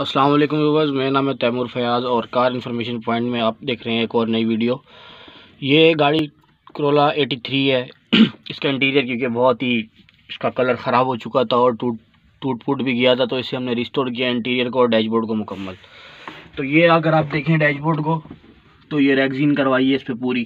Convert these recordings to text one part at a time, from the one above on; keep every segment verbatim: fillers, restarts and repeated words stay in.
अस्सलाम वालेकुम व्यूअर्स, मेरा नाम है तैमूर फयाज़ और कार इन्फॉर्मेशन पॉइंट में आप देख रहे हैं एक और नई वीडियो। ये गाड़ी कोरोला तिरासी है। इसका इंटीरियर क्योंकि बहुत ही इसका कलर ख़राब हो चुका था और टूट टूट फूट भी गया था, तो इसे हमने रिस्टोर किया इंटीरियर को और डैशबोर्ड को मुकम्मल। तो ये अगर आप देखें डैशबोर्ड को, तो ये रेगजीन करवाई है इस पर पूरी,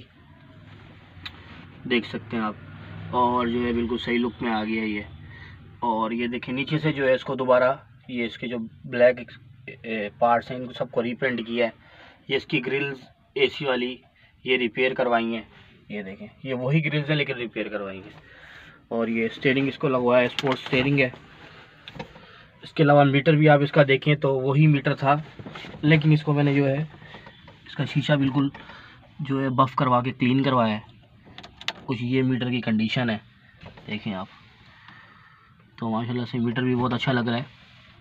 देख सकते हैं आप, और जो है बिल्कुल सही लुक में आ गया है ये। और ये देखें नीचे से जो है इसको दोबारा ये इसके जो ब्लैक पार्ट्स हैं इनको सबको रीपेंट किया है। ये इसकी ग्रिल्स एसी वाली ये रिपेयर करवाई हैं, ये देखें ये वही ग्रिल्स हैं लेकिन रिपेयर करवाई हैं। और ये स्टीयरिंग इसको लगवाया है, स्पोर्ट्स स्टीयरिंग है। इसके अलावा मीटर भी आप इसका देखें तो वही मीटर था, लेकिन इसको मैंने जो है इसका शीशा बिल्कुल जो है बफ़ करवा के क्लीन करवाया है। कुछ ये मीटर की कंडीशन है, देखें आप, तो माशाल्लाह से मीटर भी बहुत अच्छा लग रहा है।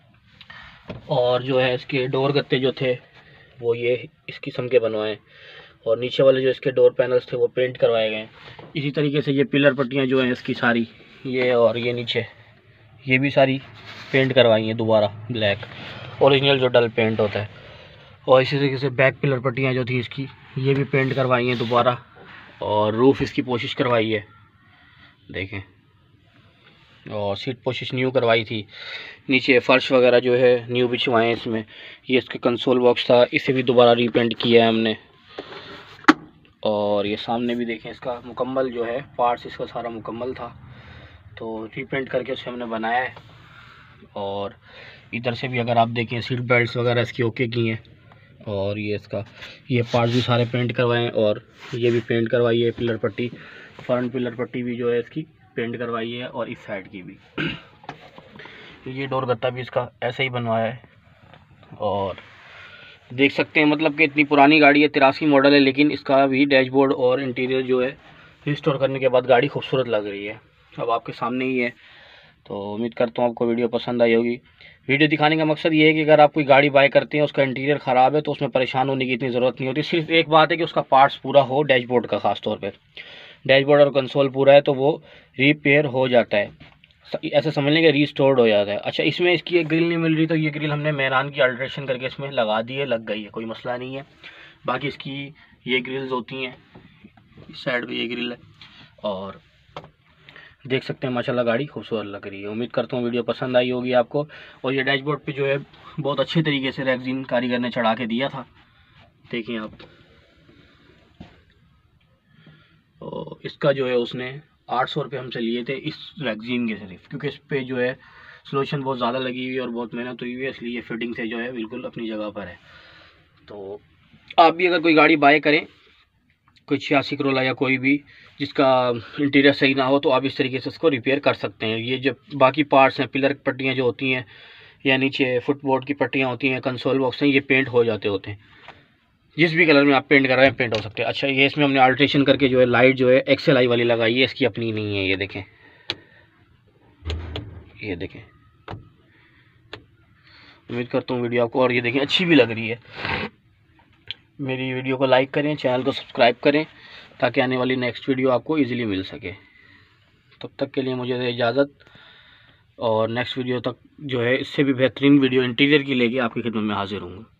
और जो है इसके डोर गत्ते जो थे वो ये इस किस्म के बनवाए, और नीचे वाले जो इसके डोर पैनल्स थे वो पेंट करवाए गए। इसी तरीके से ये पिलर पट्टियाँ जो हैं इसकी सारी ये और ये नीचे ये भी सारी पेंट करवाई हैं दोबारा, ब्लैक ओरिजिनल जो डल पेंट होता है। और इसी तरीके से बैक पिलर पट्टियाँ जो थी इसकी ये भी पेंट करवाई हैं दोबारा, और रूफ़ इसकी कोशिश करवाई है, देखें, और सीट पोशिश न्यू करवाई थी। नीचे फर्श वगैरह जो है न्यू बिछवाए हैं इसमें। ये इसका कंसोल बॉक्स था, इसे भी दोबारा रीपेंट किया है हमने। और ये सामने भी देखें इसका मुकम्मल जो है पार्ट्स इसका सारा मुकम्मल था, तो रीपेंट करके उसे हमने बनाया है। और इधर से भी अगर आप देखें सीट बेल्ट वगैरह इसकी ओके की हैं, और ये इसका ये पार्ट्स भी सारे पेंट करवाए हैं, और ये भी पेंट करवाई है पिलर पट्टी, फ्रंट पिलर पट्टी भी जो है इसकी पेंट करवाई है, और इस साइड की भी। ये डोर गत्ता भी इसका ऐसे ही बनवाया है। और देख सकते हैं मतलब कि इतनी पुरानी गाड़ी है, तिरासी मॉडल है, लेकिन इसका भी डैशबोर्ड और इंटीरियर जो है रिस्टोर करने के बाद गाड़ी खूबसूरत लग रही है। अब आपके सामने ही है, तो उम्मीद करता हूँ आपको वीडियो पसंद आई होगी। वीडियो दिखाने का मकसद ये है कि अगर आप कोई गाड़ी बाय करते हैं उसका इंटीरियर ख़राब है तो उसमें परेशान होने की इतनी ज़रूरत नहीं होती। सिर्फ एक बात है कि उसका पार्ट्स पूरा हो, डैशबोर्ड का ख़ास तौर पर डैशबोर्ड और कंसोल पूरा है तो वो रिपेयर हो जाता है, ऐसे समझ लें कि रीस्टोर्ड हो जाता है। अच्छा, इसमें इसकी एक ग्रिल नहीं मिल रही, तो ये ग्रिल हमने मेहरान की अल्ट्रेशन करके इसमें लगा दी है, लग गई है, कोई मसला नहीं है। बाकी इसकी ये ग्रिल्स होती हैं, इस साइड पे ये ग्रिल है, और देख सकते हैं माशाल्लाह गाड़ी खूबसूरत लग रही है। उम्मीद करता हूँ वीडियो पसंद आई होगी आपको। और ये डैशबोर्ड पे जो है बहुत अच्छे तरीके से रेगजीन कारीगर ने चढ़ा के दिया था, देखिए आप। और इसका जो है उसने आठ सौ रुपये हमसे लिए थे इस रेगजीन के सिर्फ, क्योंकि इस पर जो है सोल्यूशन बहुत ज़्यादा लगी हुई है और बहुत मेहनत हुई हुई है, इसलिए फिटिंग से जो है बिल्कुल अपनी जगह पर है। तो आप भी अगर कोई गाड़ी बाय करें, कोई छियासी करोला या कोई भी जिसका इंटीरियर सही ना हो, तो आप इस तरीके से इसको रिपेयर कर सकते हैं। ये जो बाकी पार्ट्स हैं, पिलर पट्टियाँ जो होती हैं या नीचे फुटबोर्ड की पट्टियाँ होती हैं, कंसोल बॉक्स हैं, ये पेंट हो जाते होते हैं, जिस भी कलर में आप पेंट करवाएं पेंट हो सकते हैं। अच्छा, ये इसमें हमने अल्ट्रेशन करके जो है लाइट जो है एक्सेल आई वाली लगाई है, इसकी अपनी नहीं है, ये देखें, ये देखें। उम्मीद करता हूँ वीडियो आपको, और ये देखें अच्छी भी लग रही है। मेरी वीडियो को लाइक करें, चैनल को सब्सक्राइब करें, ताकि आने वाली नेक्स्ट वीडियो आपको इजीली मिल सके। तब तक के लिए मुझे इजाज़त, और नेक्स्ट वीडियो तक जो है इससे भी बेहतरीन वीडियो इंटीरियर की लेके आपकी खिदमत में हाजिर हूँ।